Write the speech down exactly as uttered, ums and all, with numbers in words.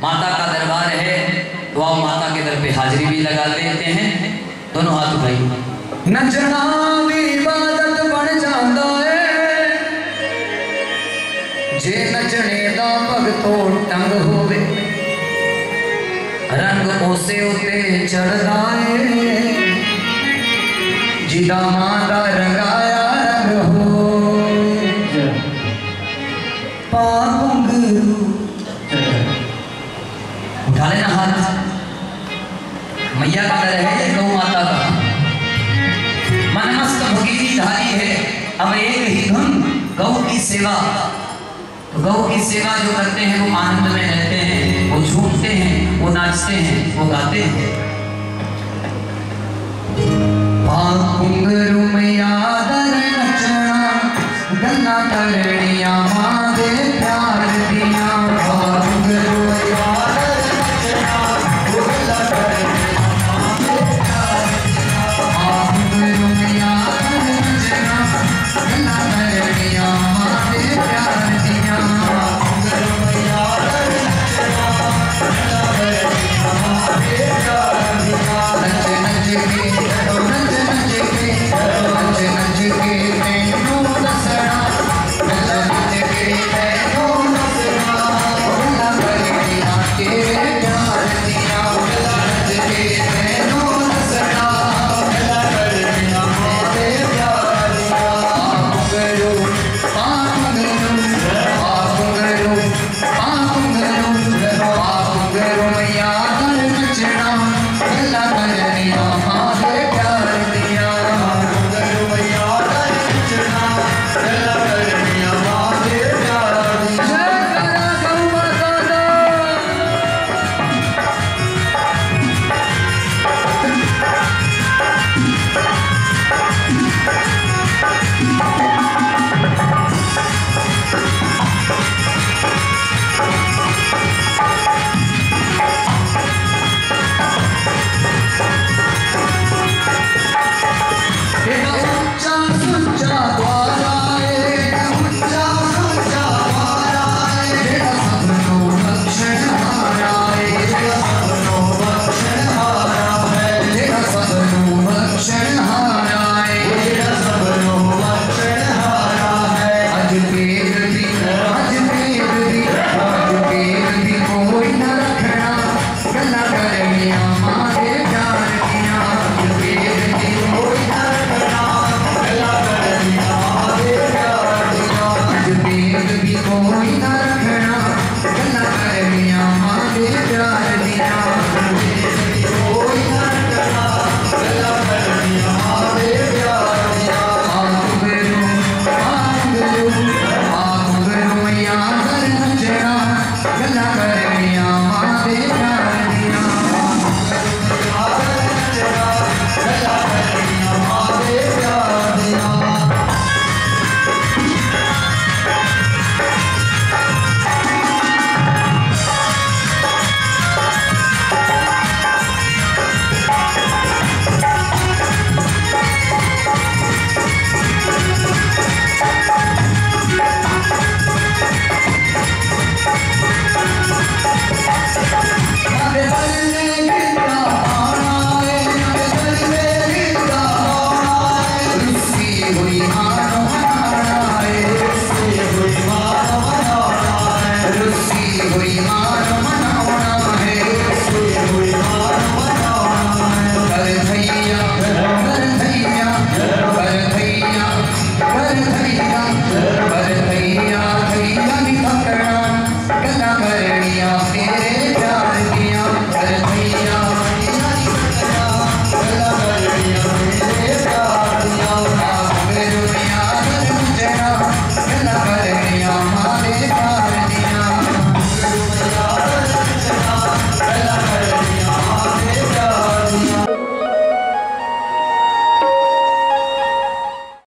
माता का दरबार है तो आप माता के दर पे हाजिरी भी लगा देते हैं। दोनों हाथ उठाइए। नचना भी इबादत बन जाता है, जे नचने दा भगतों टंग होवे, रंग उसे उते चढ़दा है, जिदा मां दा रंगाया रंग हो। पागुंगरू उठा लेना हाथ। मैया का दर है ये गौ माता का, मनमस्त भगीरी धारी है। अब एक ही धुन गौ की सेवा, तो गौ की सेवा जो करते हैं वो आनंद में रहते हैं, वो झूमते हैं, वो नाचते हैं, वो गाते हैं। पागुंगरू मैया दर नचना, गल्ला करनिया मां दे प्यार दिया। पागुंगरू मैया दर नचना, गल्ला करनिया मां दे प्यार दिया। पागुंगरू मैया दर नचना, गल्ला करनिया मां दे प्यार दिया। पागुंगरू मैया दर नचना, गल्ला करनिया मां दे प्यार दिया। नच नच के नच नच के नच नच के मैनू दसना, नच नच के मैनू दसना, गल्ला करनिया तेरे प्यार दिया। गल्ला नच के मैनू दसना, गल्ला करनिया तेरे प्यार दिया। पागुंगरू पागुंगरू पागुंगरू पागुंगरू पागुंगरू मैया दर नचना, गल्ला करनिया मां दे प्यार दिया। पागुंगरू मैया दर नचना, गल्ला करनिया मां दे प्यार दिया। जय करा गौ माता दा। एक ऊंचा सुंचा द्वारा है, ऊंचा सुंचा द्वारा है, जेड़ा सबनो बख्शनहारा है, जेड़ा सबनो बख्शनहारा है, जेड़ा सबनो बख्शनहारा है, जेड़ा सबनो बख्शनहारा है। अज पेट दी अज पेट दी अज पेट दी कोई न रखना, गल्ला करनिया मां दे प्यार दिया। अज पेट दी कोई न रखना, गल्ला करनिया मां दे प्यार दिया। अज पेट दी कोई न रखना, गल्ला करनिया मां दे प्यार दिया। अज पेट दी कोई न रखना, गल्ला करनिया मां दे प्यार दिया। पागुंगरू पागुंगरू पागुंगरू मैया दर नचना, गल्ला करनिया मां दे प्यार दिया। पागुंगरू मैया दर नचना, गल्ला करनिया मां दे प्यार दिया। मारे बल्ले गिरता आना है, मारे बल्ले गिरता आना है, रुसी हुई मानो मनाना है, रुसी हुई मानो मनाना है, रुसी हुई मानो मनाना है, रुसी हुई मानो मनाना है। कर भैया कर भैया कर भैया कर भैया कर